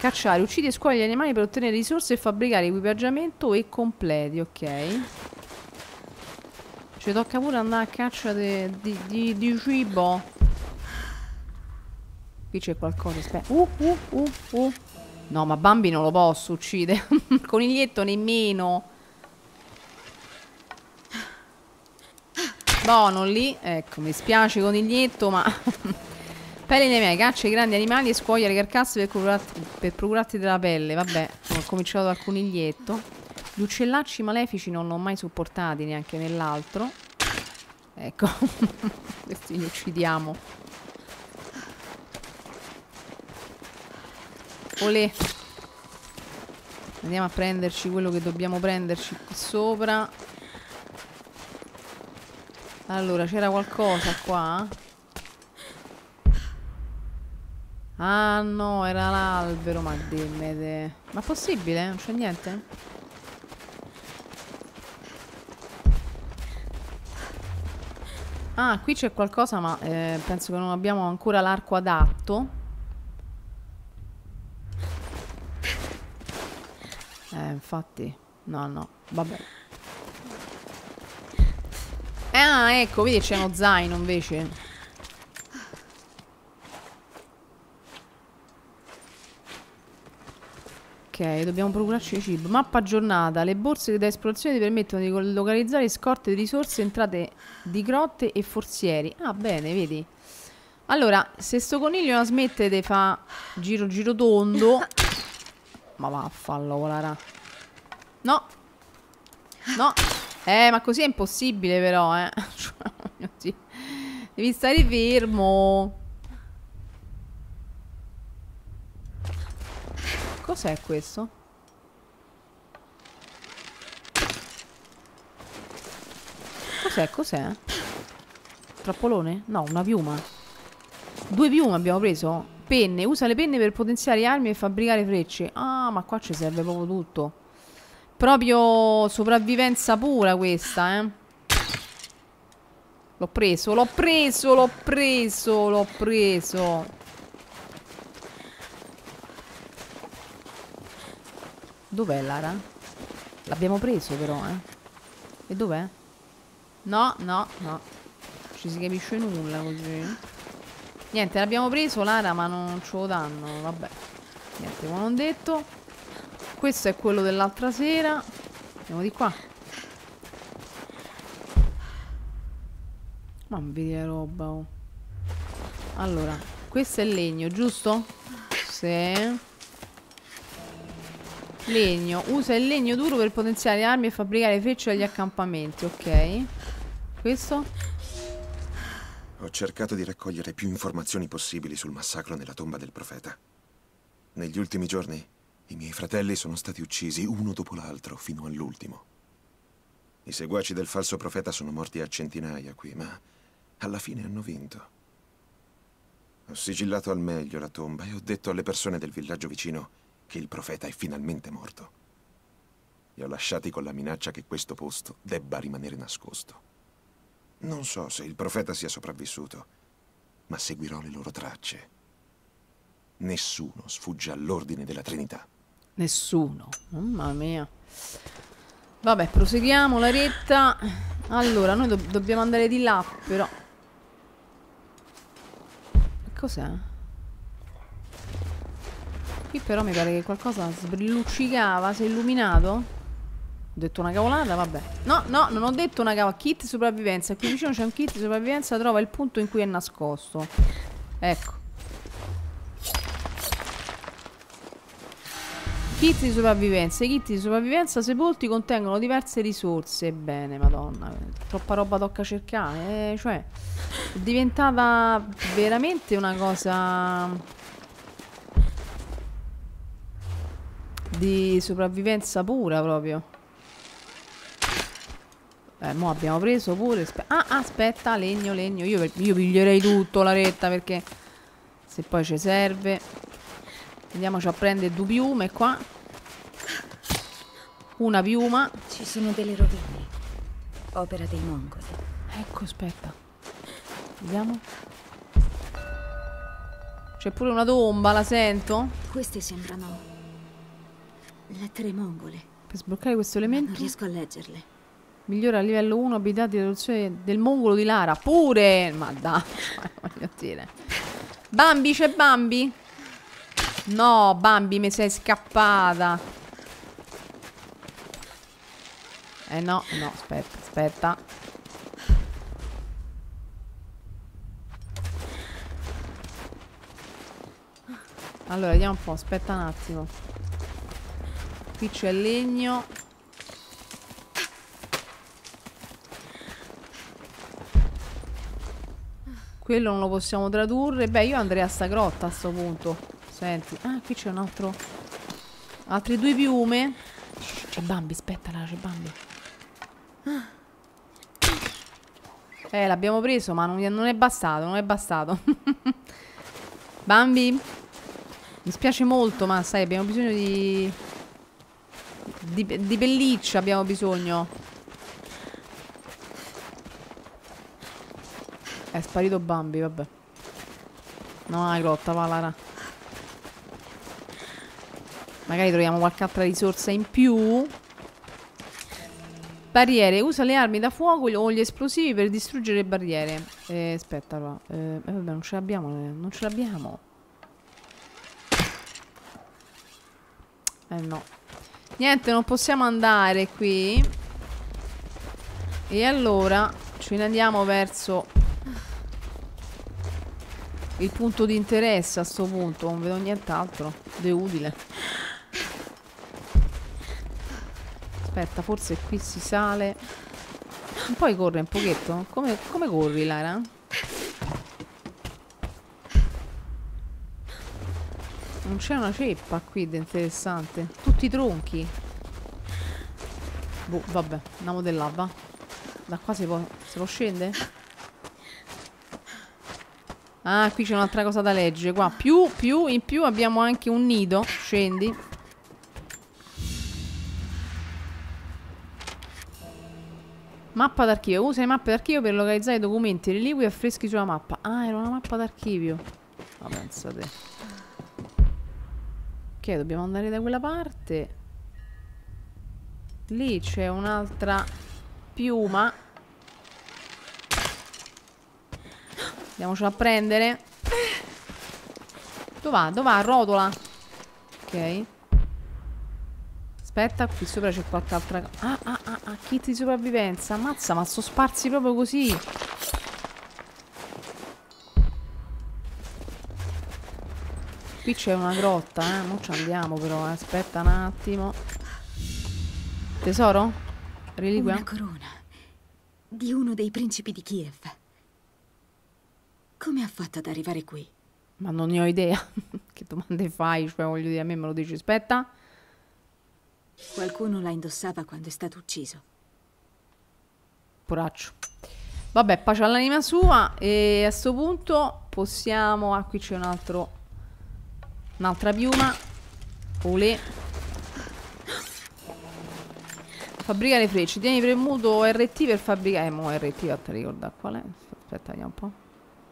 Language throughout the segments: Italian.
cacciare, uccidi e scuogli gli animali per ottenere risorse e fabbricare equipaggiamento e completi, ok. Ci tocca pure andare a caccia di cibo. Qui c'è qualcosa, aspetta. No, ma Bambi non lo posso uccidere. Coniglietto nemmeno. Buono lì. Ecco, mi spiace coniglietto, ma... Pelle nei miei, caccia i grandi animali e scuoglia le carcasse per procurarti della pelle. Vabbè, ho cominciato dal coniglietto. Gli uccellacci malefici non l'ho mai supportati neanche nell'altro. Ecco. Questi li uccidiamo. Olè. Andiamo a prenderci quello che dobbiamo prenderci qui sopra. Allora, c'era qualcosa qua? Ah no, era l'albero, ma dimmi. Ma possibile? Non c'è niente? Ah, qui c'è qualcosa, ma penso che non abbiamo ancora l'arco adatto. Infatti. No, vabbè. Ah, ecco, vedi c'è uno zaino invece. Ok, dobbiamo procurarci cibo. Mappa aggiornata. Le borse da esplorazione ti permettono di localizzare scorte di risorse, entrate di grotte e forzieri. Ah, bene, vedi. Allora, se sto coniglio non smette di fa giro tondo. Ma vaffanlo, volarà. No. No. Ma così è impossibile però, Devi stare fermo. Cos'è questo? Cos'è? Trappolone? No, una piuma. 2 piume abbiamo preso. Penne. Usa le penne per potenziare armi e fabbricare frecce. Ah, ma qua ci serve proprio tutto. Proprio sopravvivenza pura questa, L'ho preso. Dov'è Lara? L'abbiamo preso però, E dov'è? No. Ci si capisce nulla così. Niente, l'abbiamo preso Lara, ma non ce lo danno. Vabbè. Niente, come non detto. Questo è quello dell'altra sera. Andiamo di qua. Ma non vedi la roba, oh. Allora, questo è legno, giusto? Sì. Legno. Usa il legno duro per potenziare armi e fabbricare frecce agli accampamenti. Ok. Questo? Ho cercato di raccogliere più informazioni possibili sul massacro nella tomba del profeta. Negli ultimi giorni i miei fratelli sono stati uccisi uno dopo l'altro fino all'ultimo. I seguaci del falso profeta sono morti a centinaia qui, ma alla fine hanno vinto. Ho sigillato al meglio la tomba e ho detto alle persone del villaggio vicino che il profeta è finalmente morto. Li ho lasciati con la minaccia che questo posto debba rimanere nascosto. Non so se il profeta sia sopravvissuto, ma seguirò le loro tracce. Nessuno sfugge all'ordine della Trinità. Nessuno. Mamma mia. Vabbè, proseguiamo la retta. Allora, noi dobbiamo andare di là, però. Cos'è? Qui però mi pare che qualcosa sbrilluccicava. Si è illuminato? Ho detto una cavolata? Vabbè. No, non ho detto una cavolata. Kit sopravvivenza. Qui vicino c'è un kit sopravvivenza. Trova il punto in cui è nascosto. Ecco. Kit di sopravvivenza. I kit di sopravvivenza sepolti contengono diverse risorse. Bene, madonna. Troppa roba tocca cercare. Cioè, è diventata veramente una cosa di sopravvivenza pura proprio. Mo abbiamo preso pure. Aspetta, legno. Io piglierei tutto la retta perché se poi ci serve. Andiamoci a prendere 2 piume qua. Una piuma. Ci sono delle rovine. Opera dei mongoli. Ecco, aspetta. Vediamo. C'è pure una tomba, la sento. Queste sembrano lettere mongole. Per sbloccare questo Non elemento riesco a leggerle. migliora a livello 1 abilità di riduzione del mongolo di Lara. Pure! Ma dai, voglio dire. Bambi, c'è Bambi? No, Bambi, mi sei scappata. No, no, aspetta, aspetta. Allora, vediamo un po', aspetta un attimo. Qui c'è legno. Quello non lo possiamo tradurre. Beh, io andrei a sta grotta a sto punto. Senti. Ah, qui c'è un altro. Altri 2 piume. C'è Bambi, aspetta là, c'è Bambi. L'abbiamo preso, ma non è bastato, non è bastato. Bambi. Mi spiace molto, ma sai, abbiamo bisogno di pelliccia, abbiamo bisogno. È sparito Bambi, vabbè. No, la grotta, va Lara. Magari troviamo qualche altra risorsa in più. Barriere, usa le armi da fuoco o gli esplosivi per distruggere le barriere. Aspetta, allora. Vabbè, non ce l'abbiamo, non ce l'abbiamo. No. Niente, non possiamo andare qui. E allora ce ne andiamo verso il punto di interesse a sto punto. Non vedo nient'altro di utile. Aspetta, forse qui si sale. Non puoi correre un pochetto? Come corri, Lara? Non c'è una ceppa qui di interessante. Tutti tronchi. Boh, vabbè, andiamo di là, va. Da qua si può scendere? Ah, qui c'è un'altra cosa da leggere. Qua, in più abbiamo anche un nido. Scendi. Mappa d'archivio. Usa le mappe d'archivio per localizzare documenti, reliqui e affreschi sulla mappa. Ah, era una mappa d'archivio. Ma pensate. Ok, dobbiamo andare da quella parte. Lì c'è un'altra piuma. Andiamocela a prendere. Dov'è? Dov'è? Rotola. Ok. Aspetta, qui sopra c'è qualche altra. Kit di sopravvivenza. Ammazza, ma sono sparsi proprio così. Qui c'è una grotta, mo ci andiamo però, aspetta un attimo. Tesoro? Reliquia? Una corona di uno dei principi di Kiev. Come ha fatto ad arrivare qui? Ma non ne ho idea. Che domande fai? Cioè, voglio dire, a me me lo dici. Aspetta. Qualcuno la indossava quando è stato ucciso. Poraccio. Vabbè, pace all'anima sua. E a sto punto possiamo... Ah, qui c'è un altro... Un'altra piuma. Olè. Fabbricare frecce. Tieni premuto RT per fabbricare. Mo RT, vattene a ricordare qual è. Aspetta, vediamo un po'.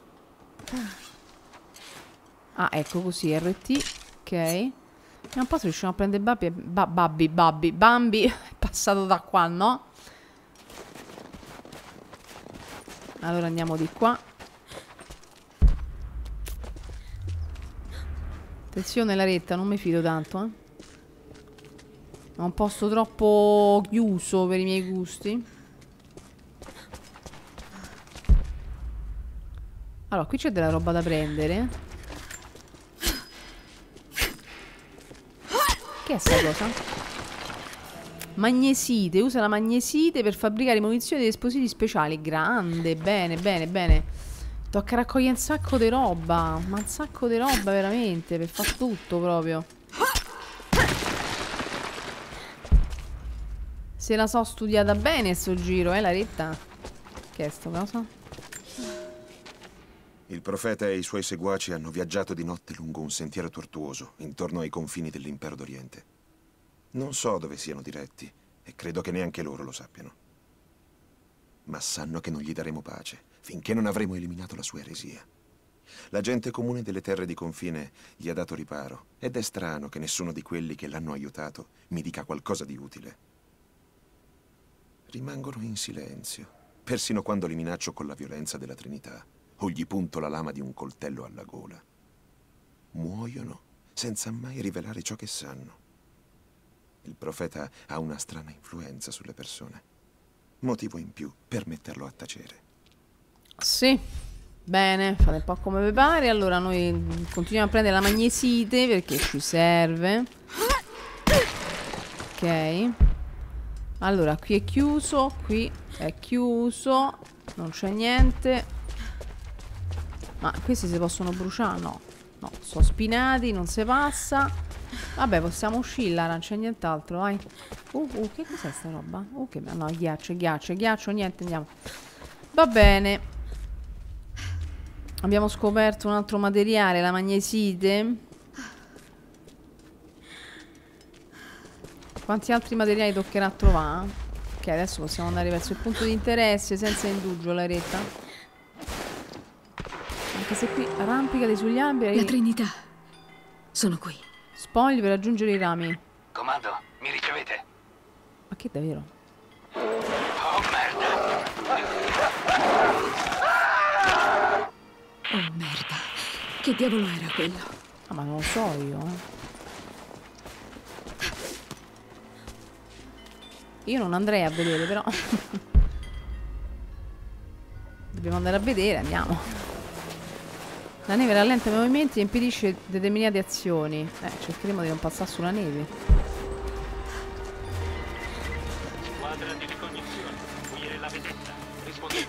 Ah, ecco così, RT. Ok. Vediamo un po' se riusciamo a prendere Bambi è passato da qua, no? Allora andiamo di qua. Attenzione la retta, non mi fido tanto, È un posto troppo chiuso per i miei gusti. Allora, qui c'è della roba da prendere. Che è sta cosa? Magnesite. Usa la magnesite per fabbricare munizioni ed esplosivi speciali. Grande, bene, bene, bene. Tocca raccogliere un sacco di roba. Ma un sacco di roba veramente. Per far tutto proprio. Se la so studiata bene sto giro, la retta. Che è sta cosa? Il profeta e i suoi seguaci hanno viaggiato di notte lungo un sentiero tortuoso, intorno ai confini dell'impero d'Oriente. Non so dove siano diretti, e credo che neanche loro lo sappiano. Ma sanno che non gli daremo pace, finché non avremo eliminato la sua eresia. La gente comune delle terre di confine gli ha dato riparo ed è strano che nessuno di quelli che l'hanno aiutato mi dica qualcosa di utile. Rimangono in silenzio, persino quando li minaccio con la violenza della Trinità o gli punto la lama di un coltello alla gola. Muoiono senza mai rivelare ciò che sanno. Il profeta ha una strana influenza sulle persone. Motivo in più per metterlo a tacere. Sì, bene, fate un po' come vi pare. Allora noi continuiamo a prendere la magnesite perché ci serve. Ok. Allora, qui è chiuso, qui è chiuso, non c'è niente. Ma questi si possono bruciare? No, no, sono spinati, non si passa. Vabbè, possiamo uscire, non c'è nient'altro, vai. Che cos'è sta roba? Che... no, ghiaccio, ghiaccio, ghiaccio, niente, andiamo. Va bene. Abbiamo scoperto un altro materiale, la magnesite. Quanti altri materiali toccherà trovare? Ok, adesso possiamo andare verso il punto di interesse senza indugio, la retta. Anche se qui arrampicati sugli alberi. La Trinità. Sono qui. Spogli per raggiungere i rami. Comando, mi ricevete? Ma che davvero? Oh, merda! Oh, merda. Che diavolo era quello? Ah, ma non lo so io, Io non andrei a vedere, però. Dobbiamo andare a vedere, andiamo. La neve rallenta i movimenti e impedisce determinate azioni. Cercheremo di non passare sulla neve. Squadra di ricognizione, fuggire la vedetta. Rispondete.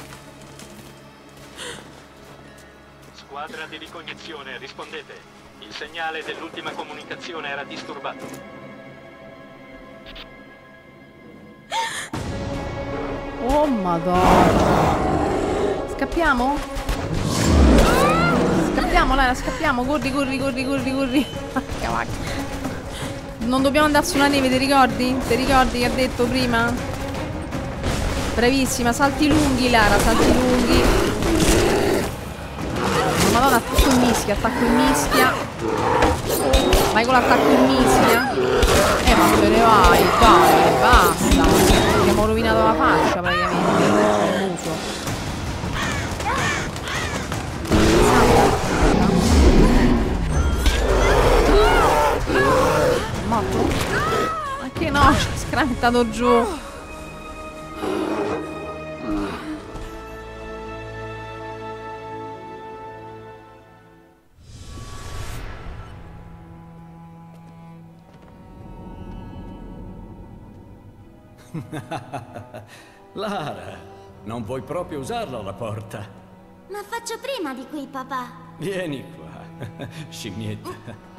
Squadra di ricognizione, rispondete. Il segnale dell'ultima comunicazione era disturbato. Oh madonna. Scappiamo? Scappiamo, Lara, scappiamo. Corri, corri, corri, corri, corri. Non dobbiamo andare sulla neve, ti ricordi? Ti ricordi che ha detto prima? Bravissima, salti lunghi, Lara, salti lunghi. Oh, madonna, attacco in mischia, attacco in mischia. Vai con l'attacco in mischia. Ma te ne vai, dai, basta. Abbiamo rovinato la faccia praticamente, il muso. Morto? Ma che no, ci ha scrementato giù. Lara, non puoi proprio usarla la porta. Ma faccio prima di qui, papà. Vieni qua, scimmietta.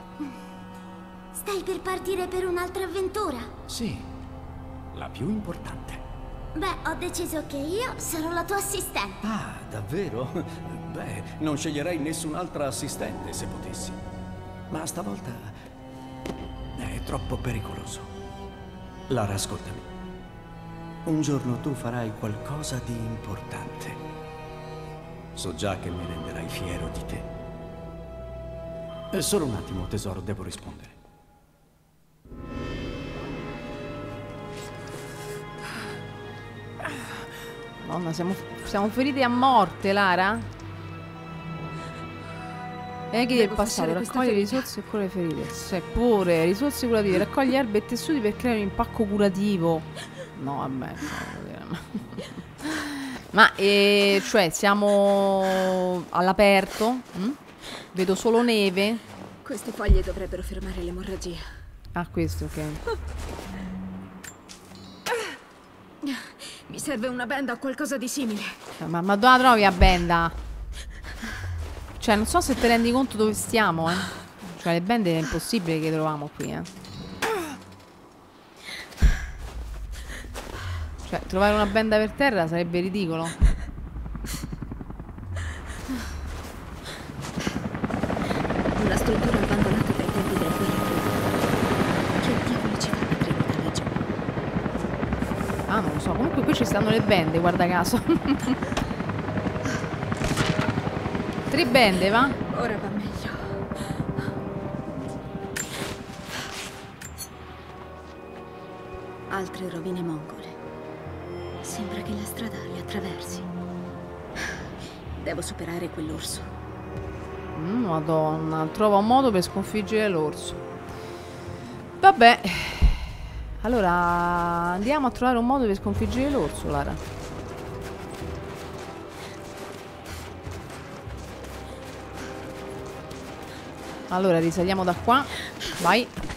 Stai per partire per un'altra avventura? Sì, la più importante. Beh, ho deciso che io sarò la tua assistente. Ah, davvero? Beh, non sceglierei nessun'altra assistente se potessi. Ma stavolta è troppo pericoloso. Lara, ascoltami. Un giorno tu farai qualcosa di importante. So già che mi renderai fiero di te. Solo un attimo, tesoro, devo rispondere. Madonna, siamo feriti a morte, Lara. Eghi del passato, raccoglie risorse e cura le ferite. Seppure, risorse curative, raccoglie erbe e tessuti per creare un impacco curativo. No, vabbè. Ma, cioè, siamo all'aperto? Vedo solo neve. Queste foglie dovrebbero fermare l'emorragia. Ah, questo, ok. Mi serve una benda o qualcosa di simile. Ma dove la trovi a benda? Cioè, non so se ti rendi conto dove stiamo, Cioè, le bende è impossibile che troviamo qui, Cioè, trovare una benda per terra sarebbe ridicolo. Una struttura abbandonata dai tempi della guerra. Che diavolo ci fa la Trinità laggiù? Ah, non lo so. Comunque qui ci stanno le bende, guarda caso. Tribende, va? Ora va meglio. Altre rovine mongole. Sembra che la strada li attraversi. Devo superare quell'orso. Madonna, trova un modo per sconfiggere l'orso. Vabbè. Allora, andiamo a trovare un modo per sconfiggere l'orso, Lara. Allora, risaliamo da qua. Vai.